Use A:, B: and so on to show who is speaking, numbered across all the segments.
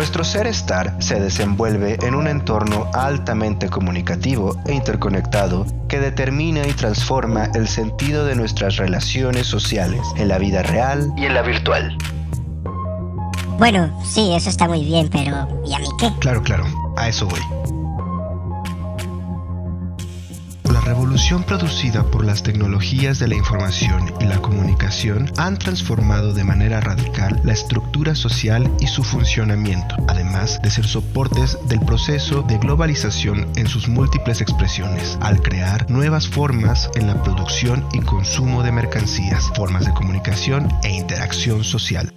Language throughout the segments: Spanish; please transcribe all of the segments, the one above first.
A: Nuestro ser estar se desenvuelve en un entorno altamente comunicativo e interconectado que determina y transforma el sentido de nuestras relaciones sociales en la vida real y en la virtual.
B: Bueno, sí, eso está muy bien, pero ¿y a mí qué?
A: Claro, a eso voy. La revolución producida por las tecnologías de la información y la comunicación han transformado de manera radical la estructura social y su funcionamiento, además de ser soportes del proceso de globalización en sus múltiples expresiones, al crear nuevas formas en la producción y consumo de mercancías, formas de comunicación e interacción social.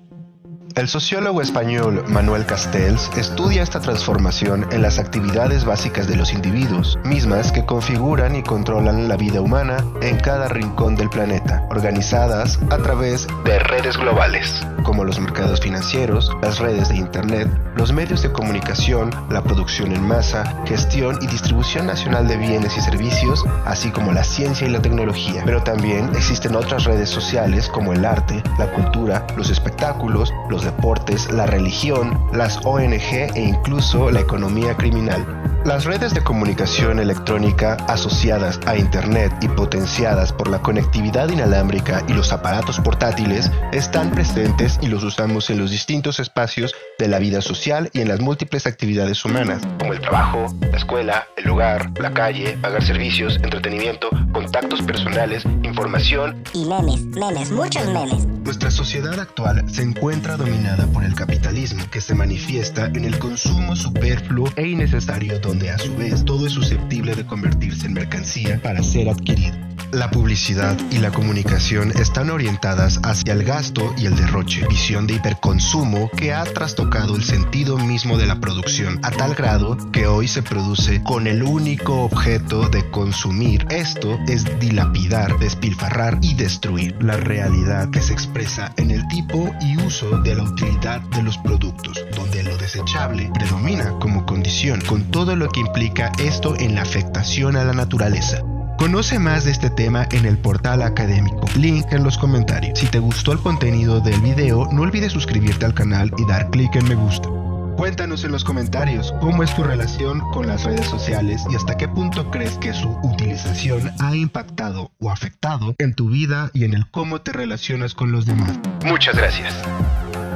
A: El sociólogo español Manuel Castells estudia esta transformación en las actividades básicas de los individuos, mismas que configuran y controlan la vida humana en cada rincón del planeta, organizadas a través de redes globales, como los mercados financieros, las redes de Internet, los medios de comunicación, la producción en masa, gestión y distribución nacional de bienes y servicios, así como la ciencia y la tecnología. Pero también existen otras redes sociales como el arte, la cultura, los espectáculos, los deportes, la religión, las ONG e incluso la economía criminal. Las redes de comunicación electrónica asociadas a Internet y potenciadas por la conectividad inalámbrica y los aparatos portátiles están presentes y los usamos en los distintos espacios de la vida social y en las múltiples actividades humanas, como el trabajo, la escuela, el hogar, la calle, pagar servicios, entretenimiento, contactos personales, información
B: y memes, muchos memes.
A: Nuestra sociedad actual se encuentra dominada por el capitalismo, que se manifiesta en el consumo superfluo e innecesario, donde a su vez todo es susceptible de convertirse en mercancía para ser adquirido. La publicidad y la comunicación están orientadas hacia el gasto y el derroche, visión de hiperconsumo que ha trastocado el sentido mismo de la producción, a tal grado que hoy se produce con el único objeto de consumir. Esto es dilapidar, despilfarrar y destruir la realidad que se expresa en el tipo y uso de la utilidad de los productos, donde lo desechable predomina como condición, con todo lo que implica esto en la afectación a la naturaleza. Conoce más de este tema en el portal académico, link en los comentarios. Si te gustó el contenido del video, no olvides suscribirte al canal y dar clic en me gusta. Cuéntanos en los comentarios cómo es tu relación con las redes sociales y hasta qué punto crees que su utilización ha impactado o afectado en tu vida y en el cómo te relacionas con los demás. Muchas gracias.